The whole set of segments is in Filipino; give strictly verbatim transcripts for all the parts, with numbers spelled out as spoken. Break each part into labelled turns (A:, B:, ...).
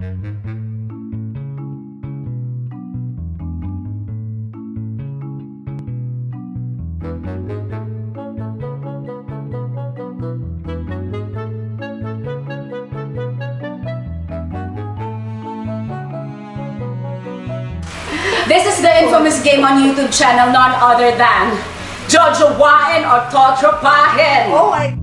A: This is the infamous game on YouTube channel, none other than Jojowain or Totropahin.
B: Oh my...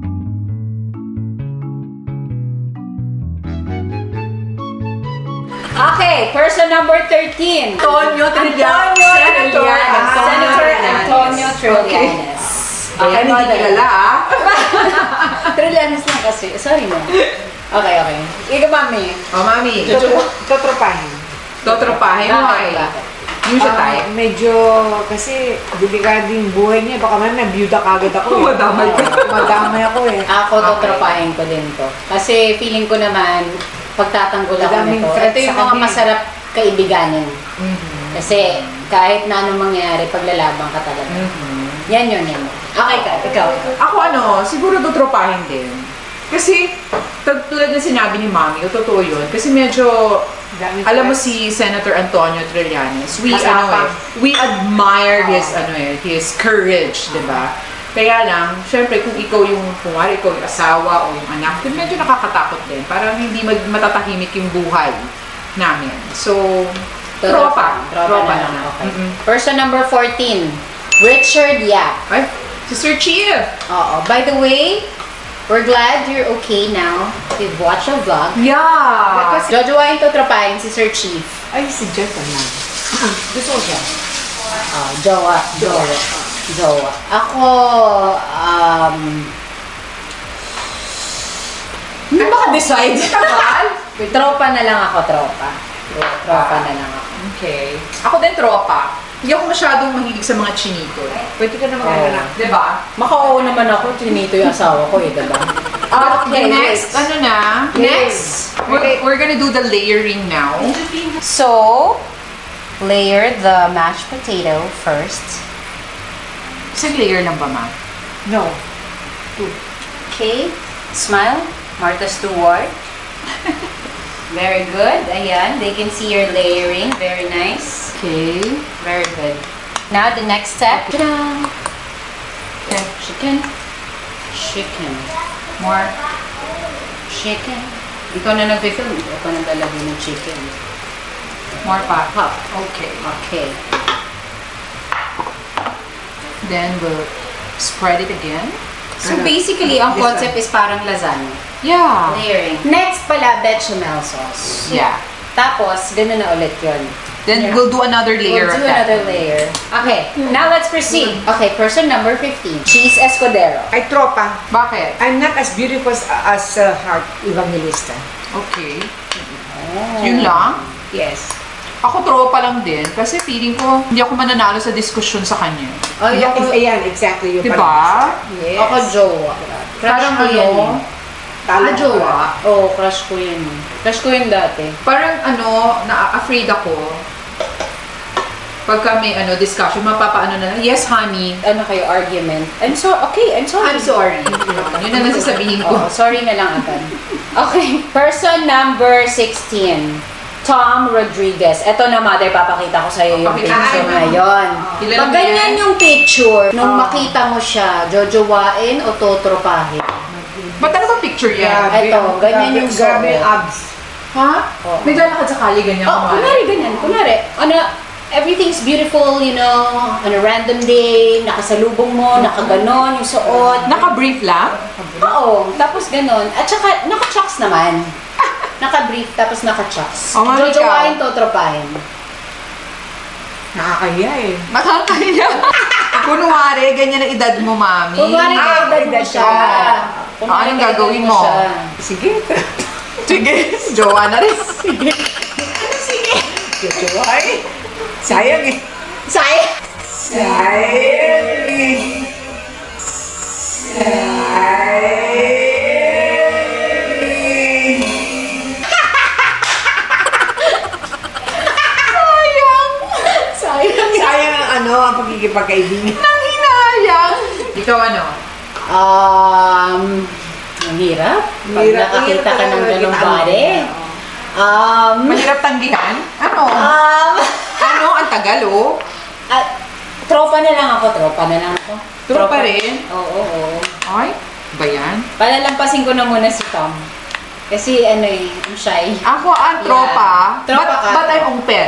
A: Okay, person number thirteen.
B: Antonio Trillanes.
A: Antonio Trillanes. Senator Antonio Trillanes.
B: Okay, hindi kilala ah.
A: Trillanes lang kasi. Sorry mo. Okay, okay. Ikaw, mami.
B: Oh, mami.
C: Totropahin.
B: Totropahin mo
A: Bakit?
B: eh. Yung siya tayo.
C: Uh, medyo, kasi, delikado yung buhay niya. Baka man, nabiyuda kagad ako eh.
B: Madamay ka.
C: Madamay ako eh.
A: Ako, totropahin ko din to. Kasi feeling ko naman, pagtatanggol ako
C: Madaming
A: nito,
C: threat
A: ito yung
C: sa
A: mga
C: kanya.
A: masarap kaibiganin.
B: Mm-hmm.
A: Kasi kahit na anong mangyari, paglalabang ka talaga.
B: Mm-hmm.
A: Yan yun, yan. Okay ka, ikaw.
B: Ako ano, siguro totropahin din. Kasi, tulad na sinabi ni Mami, totoo yun. Kasi medyo, alam mo si Senator Antonio Trillanes, we, ano eh, we admire his, ano eh, his courage, di ba? Kaya lang, syempre, kung ikaw yung, kung wala, ikaw yung asawa o yung anak, medyo nakakatakot din. Parang hindi mag matatahimik yung buhay namin. So, tropa.
A: Tropa,
B: Tropa
A: na lang.
B: na.
A: Okay.
B: Mm-hmm.
A: Person number fourteen, Richard Yap.
B: Ay, si Sir Chief.
A: Oo. By the way, we're glad you're okay now. You've watched our vlog.
B: Yeah.
A: Jojowain totropahin si Sir Chief.
C: Ay, si Jeff naman. Gusto ko siya.
A: Ah, jowa. Jowa. Jowa. Ako, um...
B: Hindi ba ka-decide?
A: tropa na lang ako, tropa. Tropa na lang ako.
B: Okay. Ako din tropa. Hindi ako masyadong mahilig sa mga chinito.
C: Pwede ka naman
A: Oh.
C: ano na.
B: Diba?
A: Makao naman ako, tinito yung asawa ko eh, diba?
B: Okay, next,
A: wait.
B: ano na? Next, we're, we're gonna do the layering now.
A: So, layer the mashed potato first.
B: Isang layer lang ba, Ma?
C: No.
A: Okay, smile. Martha Stewart. Very good. Ayan, they can see your layering. Very nice.
B: Okay.
A: Very good. Now the next step. Ta-da!
B: Okay.
A: Chicken. Chicken.
B: More.
A: Chicken. Ikaw na nag-film. Ikaw pa naglalagay ng chicken.
B: More pa.
A: Hop.
B: Okay.
A: Okay.
B: Then we'll spread it again.
A: So basically, ang
C: This
A: concept is parang lasagna.
B: Yeah.
A: Layering. Next pala, bechamel sauce.
B: Yeah.
A: Tapos, ganun na ulit yun.
B: Then
A: Yeah.
B: we'll do another layer
A: We'll do
B: of that.
A: another layer. Okay, now let's proceed. Okay, person number fifteen. Cheese Escudero.
C: Ay, tropa.
B: Bakit?
C: I'm not as beautiful as, as uh, Heart Evangelista.
B: Okay.
A: Oh.
B: Yun lang?
C: Yes.
B: Ako tropa lang din kasi feeling ko hindi ako mananalo sa diskusyon sa kanya.
A: Ay,
C: Ayan,
A: ako,
C: ayan, exactly yung
B: Diba?
C: pala- Yes.
A: ako jowa. Crush
B: Parang
A: ko yan
B: ano,
A: eh.
C: Talo
B: Ah, jowa?
A: Oo, oh, crush ko yan eh. Crush ko yun dati.
B: Parang ano, na-afraid ako pagka may ano, discussion, mapapaano na, yes honey,
A: Ano kayo, argument? I'm so, okay, I'm sorry.
B: I'm sorry. Yun ang nasasabihin ko.
A: Oh, sorry na lang agad. Okay, person number sixteen. Tom Rodriguez. Ito na, mother, papakita ko sa'yo yung
B: Papakita.
A: picture
B: Ay,
A: ngayon.
B: Kilala
A: Pag
B: mo
A: ganyan
B: yan?
A: yung picture, nung
C: Oh.
A: makita mo siya, jojowain o totropahin?
B: Ba't ano ba picture yan?
A: Grabe. Ito, ganyan yung
C: Grabe
A: suot.
C: yung abs.
B: Ha?
A: Oo.
B: Naglalakad sa kali ganyan.
A: Oh,
B: kumari.
A: kunwari ganyan. Kunwari, ano, everything's beautiful, you know, on a random day, nakasalubong mo, nakaganon, yung suot.
B: Naka-brief lang?
A: Oo, tapos ganon. At saka, naka-chucks naman. Naka-brief, tapos naka-chucks.
B: Oh, mami,
A: Jojowain, totropahin.
C: Nakakahiya eh.
B: Nakakaya. Kunwari, ganyan ang edad mo, mami.
A: Kunwari,
C: Ah,
A: kaedad mo
C: edad
A: siya.
C: siya.
A: Kunwari,
B: anong
A: kaedad
B: gagawin mo?
A: siya.
C: Sige.
B: Sige, jowa na rin.
C: Sige. Jojowain. Sayang eh.
A: Sayang!
C: Sayang eh. Sayang eh.
A: Sayang!
C: Sayang ang ano, ang pagkikipagkaibigan.
B: Nang hinayang. Ikaw ano?
A: Um, ang hirap. Pag
C: Hirap,
A: nakakita
C: hirap
A: ka ng
C: talaga
A: ganong
C: kita.
A: body. Um,
B: Mahirap tanggihan? Ano?
A: um,
B: Ano? Ang tagal, oh.
A: at, tropa na lang ako, tropa na lang ako.
B: Tropa rin?
A: Oo, oo.
B: Ay, ba yan?
A: Palalampasin ko na muna si Tom. Kasi ano eh, I'm shy.
B: Ako ang tropa,
A: Yeah. Tropa
B: but,
A: ka.
B: but I'm open.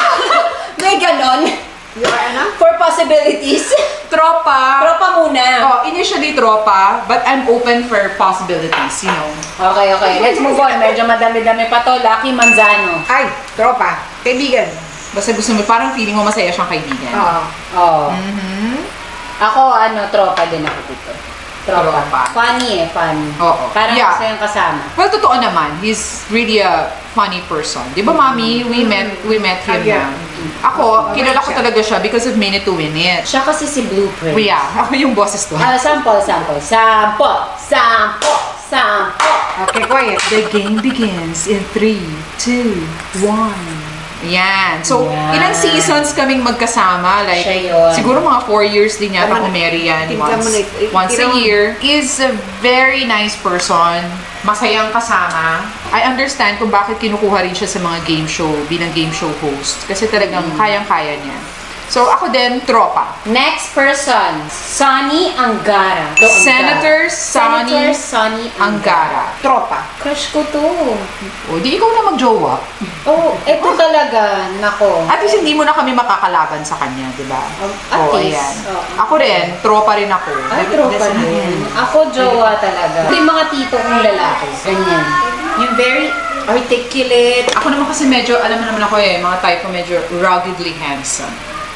A: May ganon.
C: Yung ano?
A: For possibilities.
B: Tropa.
A: Tropa muna.
B: Oh, initially tropa, but I'm open for possibilities, you know.
A: Okay, okay. Let's move on. Medyo madami-dami pa to. Lucky Manzano.
C: Ay, tropa. Kaibigan.
B: Basta gusto mo, parang feeling mo masaya siyang kaibigan.
C: Oo.
A: Oh.
B: Mhm.
A: Ako, ano, tropa din ako dito. Tropa.
B: Tropa.
A: Funny eh, funny.
B: Oo.
A: Parang
B: Yeah.
A: gusto yung kasama.
B: Well, totoo naman. He's really a funny person. Di ba, Mami? We met we met him
C: Ah, yeah.
B: na. Ako, kilala ko talaga siya because of Minute to Win It.
A: Siya kasi si Blueprint.
B: Yeah, ako yung boses ko.
A: Ah, sample, sample. Sample, sample, sample.
C: Okay, quiet.
B: The game begins in three, two, one. Yan. So,
A: Yan.
B: ilang seasons kaming magkasama. Like,
A: Siya yun.
B: siguro mga four years din yata
C: Tama na.
B: kung Mary yan.
C: Tingnan
B: Once,
C: mo na ito.
B: once a
C: Tingnan mo.
B: year. Is a very nice person. Masayang kasama. I understand kung bakit kinukuha rin siya sa mga game show bilang game show host. Kasi talagang
C: Mm.
B: kayang-kaya niya. So, ako din, tropa.
A: Next person, Sonny Angara. Do,
B: Senator Sonny
A: Senator Sonny Angara.
B: Angara.
C: Tropa.
A: Crush ko to.
B: O, di ikaw na mag-jowa.
A: Oh, eto talaga. Nako.
B: At least hindi mo na kami makakalaban sa kanya, di ba?
A: Um, at
B: Oo,
A: least,
B: ayan.
A: oo.
B: Ako rin, tropa rin ako.
A: Ay, tropa din. Ako, jowa talaga. Ito yung mga tito kong lalaki. Ganyan. Yung very articulate.
B: Ako naman kasi medyo, alam mo naman ako eh, mga type ko medyo ruggedly handsome.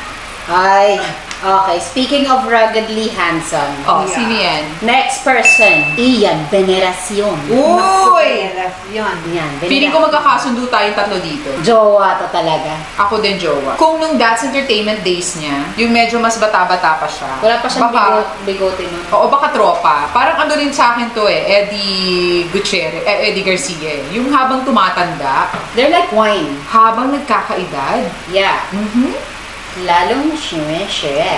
A: Ay, okay. Speaking of ruggedly handsome.
B: Oh,
C: Yeah.
B: sino yan?
A: Next person, Ian Veneracion.
B: Uy!
C: Yun.
A: Yan,
B: Feeling ko magkakasundo tayong tatlo dito.
A: jowa to talaga.
B: Ako din, jowa. Kung nung That's Entertainment days niya, yung medyo mas bata-bata pa siya.
A: Wala pa siyang
B: baka,
A: bigo- bigote nun.
B: Oo, baka tropa. Parang ano rin sa akin to eh, Eddie Gutierrez, eh, Eddie Garcia eh. Yung habang tumatanda,
A: They're like wine.
B: habang nagkakaedad.
A: Yeah.
B: Mhm.
A: Lalong shwe-shwe.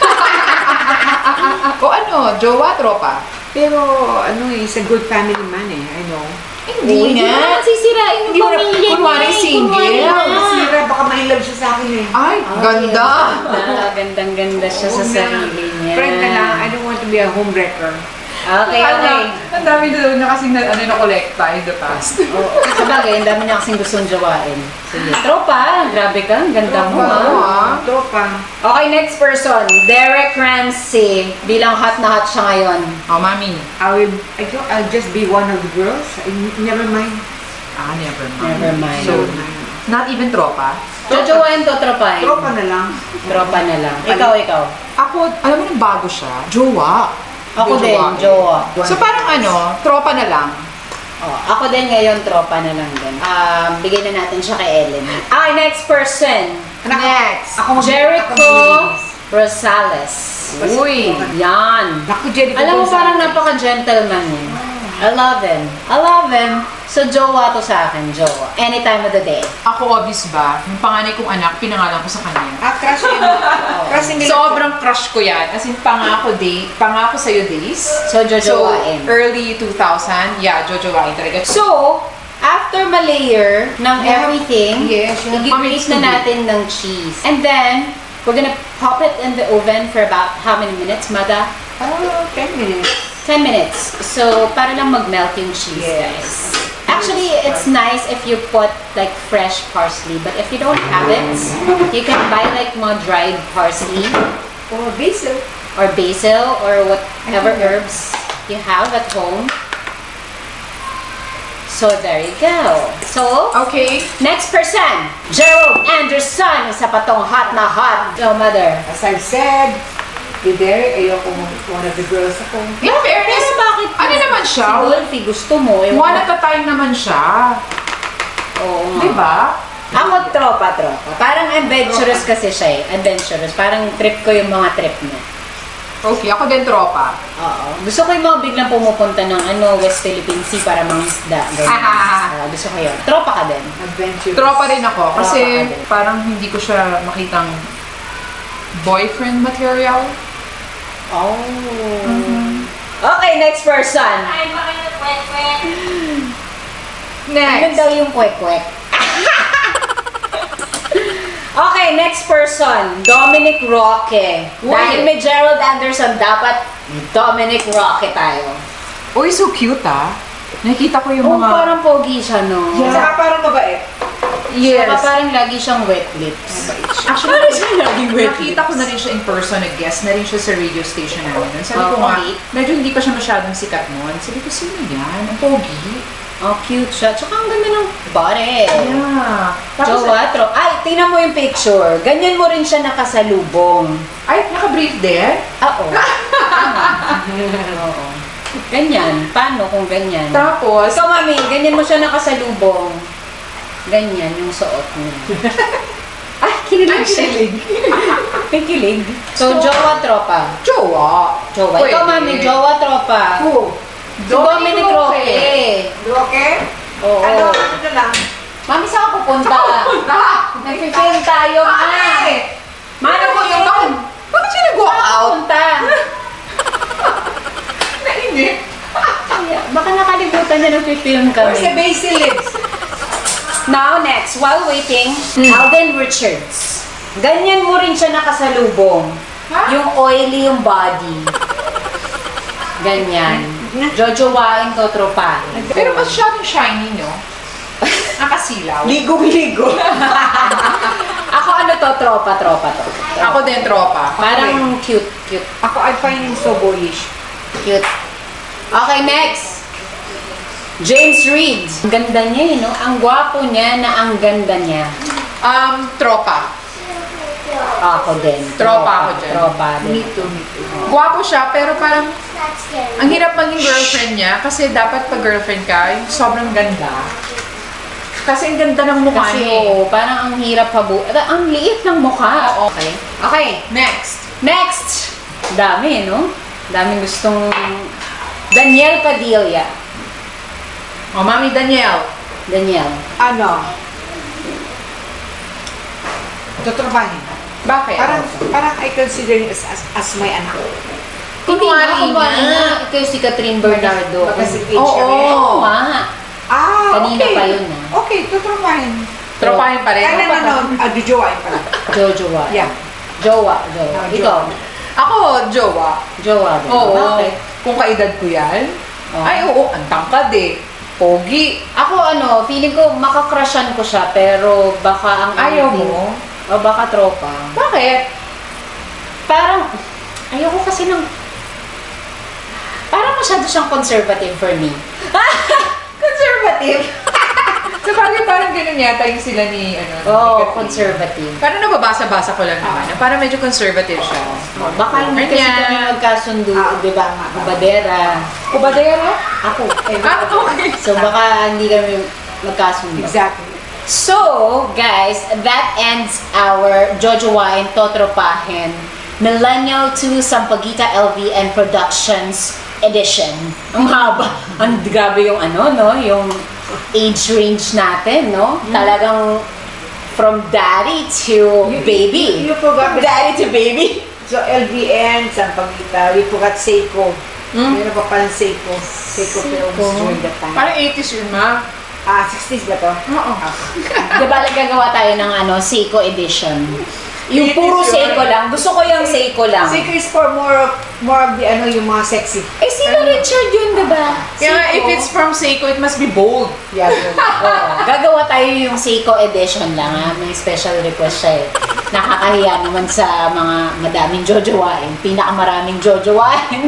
B: O ano, jowa, tropa?
C: Pero, ano eh, he's a good family man eh. I know.
B: Hindi
A: Hindi
B: nga.
A: naman sisirain yung
B: Hindi mo na-
A: pamilya niya.
B: kunwari
A: eh.
B: single.
A: Kunwari na.
C: Sira, baka ma-inlove siya sa akin eh.
B: Ay, ganda!
A: Ah, gandang-ganda siya sa
C: Oo nga.
A: sarili niya.
C: Friend na lang, I don't want to be a homewrecker.
A: Okay, okay.
B: Ang dami na niya kasing na, ano, na-collecta in the past.
A: Oo. Sabagay, ang dami niya kasing gustong jowain. Sige. Tropa, grabe ka. Ang ganda mo,
B: Tropa.
A: ha?
B: Ah.
C: Tropa.
A: Okay, next person. Derek Ramsey. Bilang hot na hot siya ngayon.
B: Oh, mami.
C: I will, I don't, I'll just be one of the girls. I, never mind.
B: Ah, never mind.
A: Never mind.
B: So, not even tropa?
A: Jojowain to, tropahin.
C: Tropa na lang.
A: Tropa na lang. Ikaw, ikaw.
B: Ako, alam mo nung bago siya, jowa.
A: Ako
B: Hindi,
A: din,
B: jowa.
A: jowa.
B: So, parang ano, tropa na lang.
A: Oh, ako din ngayon, tropa na lang din. Um, bigay na natin siya kay Ellen. Okay, next person.
B: Next.
C: Ako mag-
A: Jericho
C: ako
A: Rosales.
B: Uy.
A: Yan.
C: Naku, Jericho
A: Alam mo,
C: Gonzalez.
A: parang napaka-gentleman niya. I love him. I love him. So, jowa to sa akin, jowa. Anytime of the day.
B: Ako, obvious ba? Yung panganay kong anak, pinangalan ko sa kanya.
C: Ah, crush yun. Crush yung nila.
B: Sobrang crush ko yan. As in, pangako day, pangako sa'yo days.
A: So, jojowain.
B: So, early two thousand, yeah, jojowain talaga.
A: So, after ma-layer ng
C: Yeah.
A: everything,
C: Yes, yeah.
A: i-grate na natin ng cheese. And then, we're gonna pop it in the oven for about how many minutes, Mada?
C: Oh, ten minutes.
A: ten minutes. So, para lang mag-melt yung cheese,
C: Yes.
A: guys. Actually, it's nice if you put like fresh parsley, but if you don't have it, you can buy like mga dried parsley
C: Oh, basil.
A: or basil or whatever herbs you have at home. So, there you go. So,
B: Okay.
A: next person, Gerald Anderson. Isa pa tong hot na hot. Yo, mother.
C: As I've said, with Derek, ayoko one of the girls ako.
B: In fairness,
A: Pero bakit?
B: ano naman siya?
A: Si Wolfie, gusto mo. Ewan
B: One
A: ko.
B: at a time naman siya.
A: Oo nga.
B: Di ba?
A: Ako tropa, tropa. Parang adventurous kasi siya eh. Adventurous. Parang trip ko yung mga trip niya.
B: Okay, ako din tropa.
A: Oo. Gusto ko yung mga biglang pumupunta ng ano, West Philippine Sea para mga isda. Ganyan. Ah, gusto ko yun. Tropa ka din.
C: Adventure.
B: Tropa rin ako. Kasi
A: Tropa ka din.
B: parang hindi ko siya makitang boyfriend material.
A: Oh. Okay, next person. Ayun
B: Next.
A: daw yung kwek-kwek. Okay, next person. Dominic Roque.
B: Uy.
A: Dahil may Gerald Anderson, dapat Dominic Roque tayo.
B: Uy, so cute ah. Nakikita ko yung
A: Oh,
B: mga...
A: parang pogi siya, no?
B: Yeah.
C: Saka parang mabait.
B: Yes.
A: Saka parang lagi siyang wet lips.
B: Actually,
A: Parang siya laging wet
B: nakita ko na rin siya in person, nag-guest na rin siya sa radio station namin. nun. Sabi
A: Oh,
B: ko nga,
A: pogi.
B: medyo hindi pa siya masyadong sikat noon. Sabi ko, sino yan? Ang pogi.
A: Oh, cute siya. Tsaka ang ganda ng body.
B: Yeah. Tapos,
A: Jowa, tro. Ay, tingnan mo yung picture. Ganyan mo rin siya nakasalubong.
B: ay, naka-brief din?
A: Ah, oo. Oo. Ganyan. Paano kung ganyan?
B: Tapos,
A: Ikaw, mami, ganyan mo siya nakasalubong. Ganyan yung suot niya. Ay, kinilig siya. May kilig. So, jowa, tropa.
B: jowa.
A: Jowa.
B: Pwede.
A: Ikaw, mami, jowa, tropa.
C: Who?
A: Si Dominic Roque.
C: Okay?
A: Oo.
C: Ano, ano na lang?
A: Mami, saan ka pupunta? Nag-film tayo, ma. Mano ko yung
B: Bakit? Bakit siya nag-walk out?
A: punta.
B: Nainip.
A: Baka nakalimutan niya nag-film
C: Where's the
A: kami.
C: basil lips?
A: Now, next, while waiting, Alden Richards. Ganyan mo rin siya nakasalubong.
B: Ha?
A: Yung oily yung body. Ganyan. Jojowain to, tropa.
B: Pero masyadong shiny, no? Nakasilaw.
A: Ligong-ligo. Ako ano to, tropa, tropa to.
B: Ako din, tropa.
A: Parang cute, cute,
C: Ako, I find him so boyish.
A: cute. Okay, next. James Reid. Ang ganda niya eh, no? Ang gwapo niya na ang ganda niya.
B: Um, tropa.
A: Ako din.
B: Tropa ako dyan.
A: Tropa din.
C: Me too, me too.
B: Gwapo siya, pero parang ang hirap maging girlfriend niya kasi dapat pag girlfriend ka, yung sobrang ganda. Kasi ang ganda ng mukha
A: Kasi
B: niya. eh.
A: oo, parang ang hirap habu... Ang liit ng mukha. Okay. Okay.
B: Next.
A: Next. Dami, no? Daming gustong... Daniel Padilla.
B: Oh, Mami Danielle.
A: Daniel.
C: Ano? Tutrabahin.
B: Bakit?
C: Parang, parang I consider him as, as, as my anak.
A: Hindi nga,
B: Kunwari
A: kumari
B: na.
A: nga. Ito yung si Catherine Bernardo.
C: Baka si Paige
B: Oo.
C: Area.
A: Oo nga.
C: Ah,
A: Kanina
C: okay.
A: pa yun, ah.
C: Okay, tutrabahin.
B: Tropahin pa rin.
C: Ay, no, no, no. Uh, Dijowain pala.
A: Jojowa.
C: Yeah.
A: Jowa, jowa.
C: Ah,
A: Ikaw.
B: Ako, jowa.
A: Jowa. din.
B: Oo.
A: Bakit?
B: Kung kaedad ko yan.
A: Oo.
B: Ay, oo, ang tangkad eh. Pogi.
A: Ako ano, feeling ko makakrushan ko siya, pero baka ang...
B: Ayaw mo?
A: O baka tropa.
B: Bakit?
A: Parang, ayoko kasi ng... Parang masyado siyang conservative for me. Conservative?
B: Sa bagay, parang ganun yata yung sila ni, ano,
A: Oo,
B: ni Catherine.
A: conservative.
B: Parang nababasa-basa ko lang naman. na Parang medyo conservative siya.
A: Oh, baka hindi kasi
B: Ganyan.
A: kami magkasundo,
C: Ah,
A: di ba?
C: tama, tama.
A: Kubadera.
B: Kubadera?
A: Ako. Eh,
B: Ah, okay.
A: So baka hindi kami magkasundo.
C: Exactly.
A: So, guys, that ends our Jojowain Totropahin Millennial to Sampaguita L V and Productions edition. Ang haba. Ang grabe yung ano, no? Yung age range natin, no? Talagang from daddy to
C: You-
A: baby.
C: You, you forgot the...
A: Daddy to baby.
C: So, L V N, Sampaguita, we forgot Seiko.
B: Hmm?
C: Meron pa palang Seiko. Seiko Films during that time.
B: Parang eighties yun, ma.
C: Ah, sixties ba to?
B: Oo.
A: Diba, gagawa tayo ng ano, Seiko edition. Yung
B: It
A: puro
B: is your-
A: Seiko lang. Gusto ko yung Seiko lang.
C: Seiko is for more of, more of the, ano, yung mga sexy.
A: Eh, sino Richard yun, diba?
B: Kaya if it's from Seiko, it must be bold.
C: Yeah, good.
A: Oo. Gagawa tayo yung Seiko edition lang, ha? May special request siya eh. Nakakahiya naman sa mga madaming jojowain. Pinakamaraming jojowain.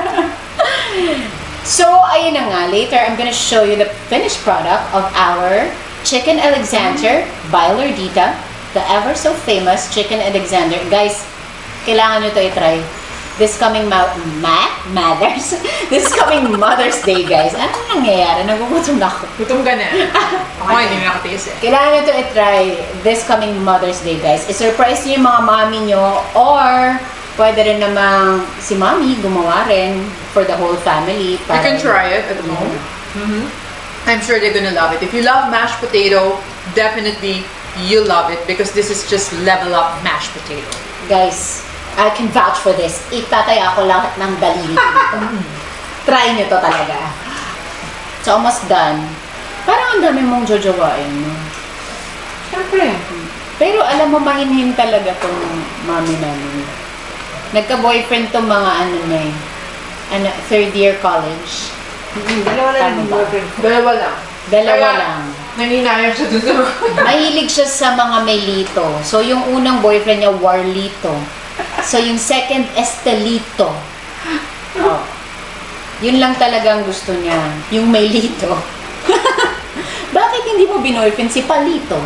A: So, ayun na nga. Later, I'm gonna show you the finished product of our Chicken Alexander by Lordita. The ever so famous Chicken Alexander. Guys, kailangan nyo to i-try. This coming ma ma Mothers? This coming Mother's Day, guys. Ano nangyayari? Nagugutom na ako.
B: Gutom ka na. Ako hindi na nakatiis eh.
A: Kailangan nyo to i-try this coming Mother's Day, guys. I-surprise nyo yung mga mommy nyo or pwede rin namang si mommy gumawa rin for the whole family.
B: You can try it at home. Mm-hmm. I'm sure they're gonna love it. If you love mashed potato, definitely you'll love it because this is just level up mashed potato.
A: Guys, I can vouch for this. Itataya ko lahat ng daliri. Try nyo to talaga. It's almost done. Parang ang dami mong jojowain, no?
B: Siyempre.
A: Pero alam mo, mahinhin talaga tong mami namin. Nagka-boyfriend tong mga ano niya eh. Ano, third year college.
C: Dalawa na
A: Tama
C: yung
A: ba?
C: boyfriend ko.
B: Dalawa lang.
A: Dalawa
B: Kaya,
A: lang.
B: Nanginayang siya dun sa mga.
A: Mahilig siya sa mga may lito. So, yung unang boyfriend niya, Warlito. So, yung second, Estelito. Oh. Yun lang talagang gusto niya. Yung may lito. Bakit hindi mo binoyfriend si Palito?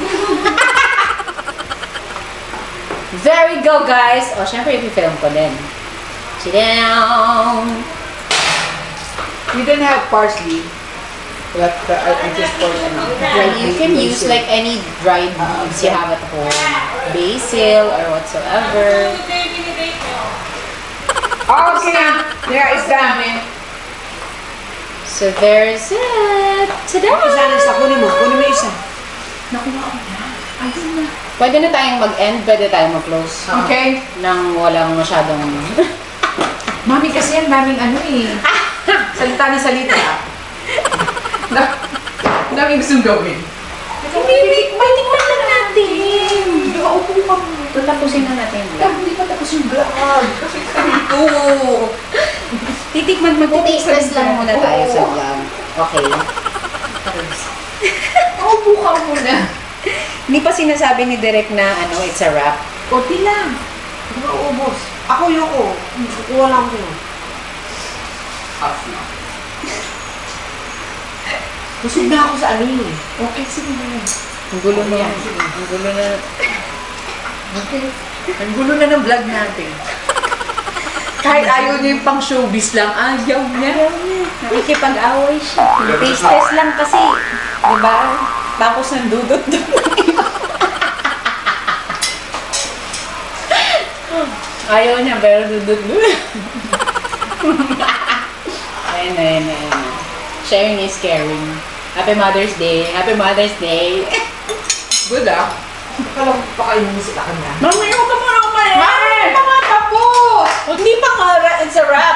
A: There we go, guys. O, syempre, ipifilm ko din. Sit down.
C: You didn't have parsley. But uh, I, I just poured ano.
A: Yeah, you can use like any dried leaves you have at home. Basil or whatsoever.
C: Okay. Yeah, it's done.
A: So there's it. Ta-da!
C: Isa na isa. Kunin mo. Kunin mo isa.
B: Nakuha ko na. Ayun na.
A: Pwede na tayong mag-end, pwede tayong mag-close.
B: Okay.
A: Nang walang masyadong...
B: Mami kasi yan, daming ano eh. Salita na salita. Na, daming gustong gawin.
A: Hindi, may tikman lang natin.
B: Nakaupo ka mo.
A: Tatapusin na natin.
B: Hindi pa tapos yung vlog. Kasi dito.
A: Titikman, mag-taste lang muna tayo sa vlog. Okay.
B: Nakaupo ka muna.
A: Hindi pa sinasabi ni Direk na ano, it's a wrap.
B: Kunti lang.
C: Hindi mo ubos. Ako yung ko. Kukuha lang ko yun.
B: Half na.
C: Busog na ako sa ano yun eh.
B: Okay, sige na yan.
A: Ang gulo na. Ang gulo na.
B: Okay. Ang gulo na ng vlog natin. Kahit ayaw niya yung pang showbiz lang, ayaw niya.
A: Nakikipag-away siya. Taste test lang kasi. Diba? Tapos ng dudot doon. Ayaw niya, pero dudot doon. Ayun, ayun, ayun. Sharing is caring. Happy Mother's Day. Happy Mother's Day.
B: Good ah.
C: Akala ko pakainin mo sila kanya.
A: Mami, huwag ka muna kumain.
B: Mami! Hindi pa nga tapos!
A: Hindi pa nga, it's a wrap.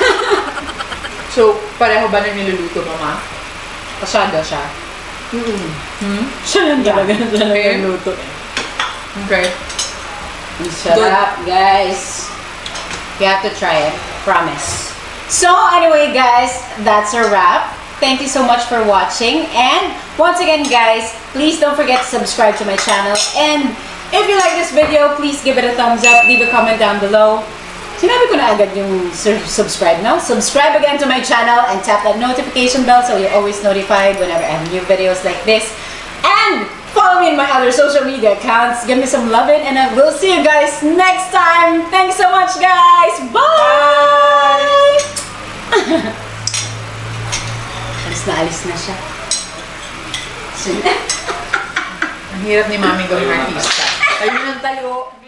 B: So, pareho ba na niluluto, mama?
A: Pasado siya.
C: Mm-mm.
B: Hmm?
A: Siya lang talaga na talaga
B: Okay.
A: yung luto.
B: Okay.
A: Ang sarap, guys. You have to try it. Promise. So, anyway, guys, that's a wrap. Thank you so much for watching. And once again, guys, please don't forget to subscribe to my channel. And if you like this video, please give it a thumbs up. Leave a comment down below. Sinabi ko na agad yung sur- subscribe, no? Subscribe again to my channel and tap that notification bell so you're always notified whenever I have new videos like this. And follow me in my other social media accounts. Give me some loving, and I will see you guys next time. Thanks so much, guys. Bye! Alis na alis na siya.
B: Ang hirap ni mami gawing artista. Ayun ang tayo.